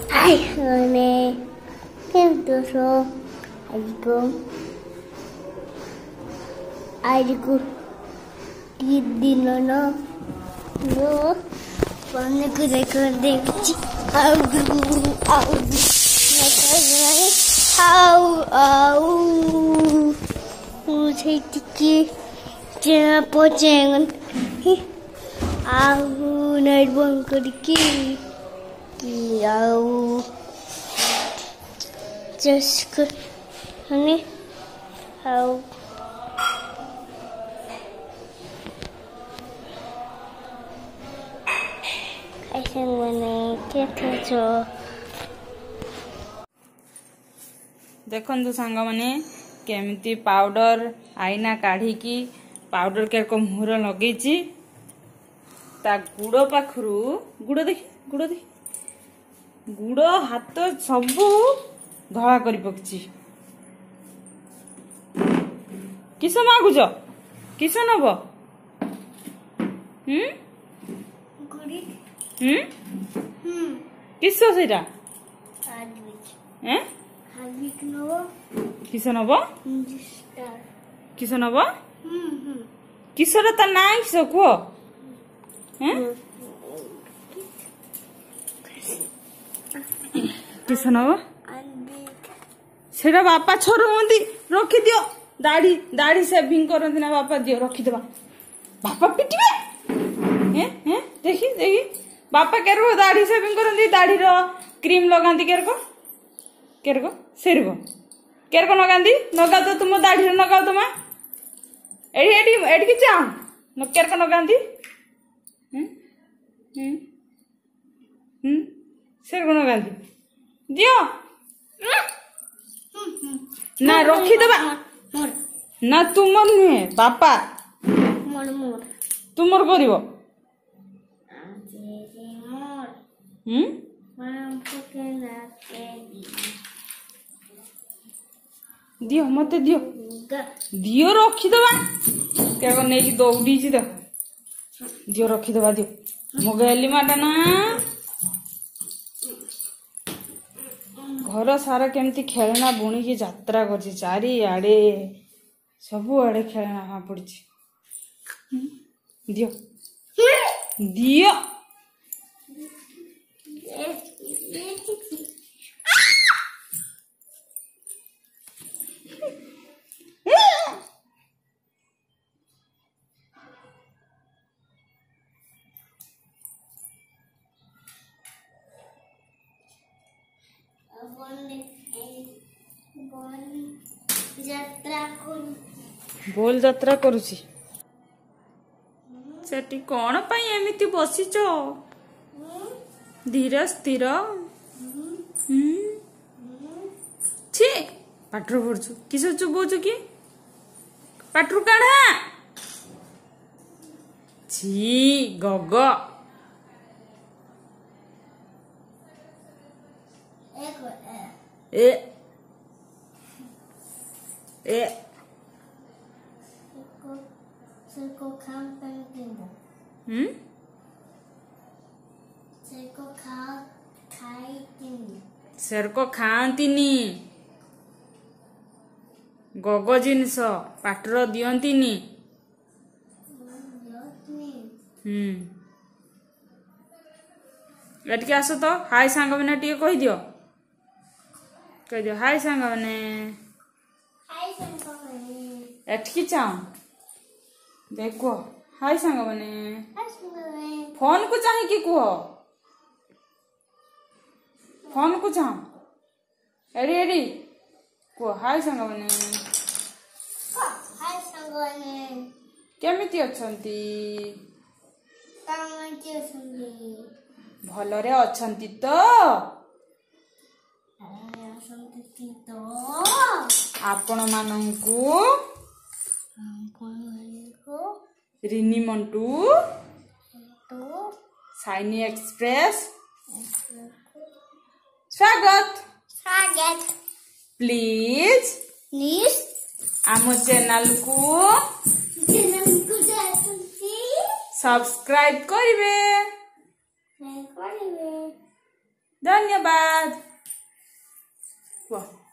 Hai Hone, quinto so, adiku, no, quando just good, honey. How? I think when I get it, देखु सांग मैंने केमती powder आईना काढ़ी की पाउडर के मुहर लगे ता गुड़ पाखरु गुड़ देखी गुड़ हाथ सबू धला कर पकची किस मागुच किस नब किस सेटा किस नब किस नब किसर ता ना किस कह किस नब सेटा बापा छोर मती रखी दियो दाढ़ी दाढ़ी सेविंग करती ना बापा दियो रखी देवा बापा पिटिबे देखी देखी बापा केरको दाढ़ी सेविंग करती दाढ़ी रो क्रीम लगाती केरको केरको सेरको केरको नगांती नगा तो तुम दाढ़ी रो नगाओ तुम एडी एडी एडी की जा न केरको नगांती सेरको नगांती दियो ना रखी देबा ना तुमर नुहे बापा तुमर करिवो दियो मत दियो दियो रखी देबा क्या नहीं दौड़ी तो दियो रखी देबा दियो मो गली माटा ना घर सारा केमती खेलना बुणी की यात्रा कर चारिआडे सबु आड़े खेलना पड़ी दियो दियो बोल यात्रा करुची सेठी कौन पाई एमिति बसीच धीर स्थिर छी पाटर पड़छु किस चुबोचु कि पाटरू काढ़ा छी गग ए ए सेर को खाआंतीनी गग जिनस पाटर दियंतीनी एटिके आस तो हाय सांग मैंने टी कह दियो हाय सांग मैंने एटिकी चाह देखो हाय सांग मैंने फोन को चाहे कि कह फोन को चाह एडी एडी कह हाय सांग मैंने केमिति अछंती भलरे अछंती तो आपण मानंकु रिनी मंटू साइनी एक्सप्रेस स्वागत स्वागत प्लीज प्लीज आम चैनल को सब्सक्राइब करिवे धन्यवाद। वाह।